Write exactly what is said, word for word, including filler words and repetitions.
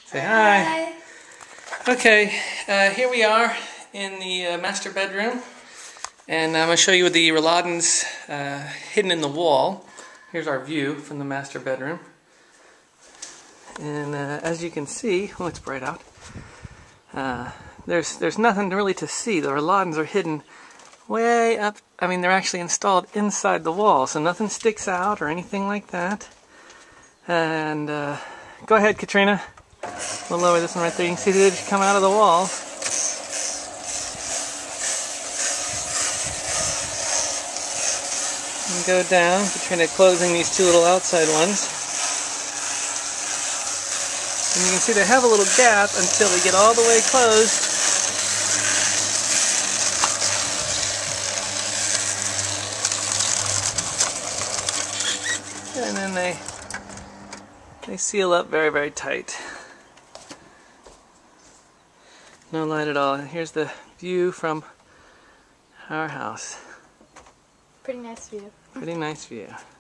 Say hi. Hi. Okay, uh, here we are in the uh, master bedroom, and I'm going to show you the Rolladens uh, hidden in the wall. Here's our view from the master bedroom. And uh, as you can see, oh, it's bright out. Uh, there's there's nothing really to see. The Rolladens are hidden way up. I mean, they're actually installed inside the wall, so nothing sticks out or anything like that. And uh, go ahead, Katrina. We'll lower this one right there. You can see they just come out of the wall. And go down. Katrina closing these two little outside ones. And you can see they have a little gap until they get all the way closed. And then they they seal up very, very tight. No light at all. And here's the view from our house. Pretty nice view. Pretty nice view.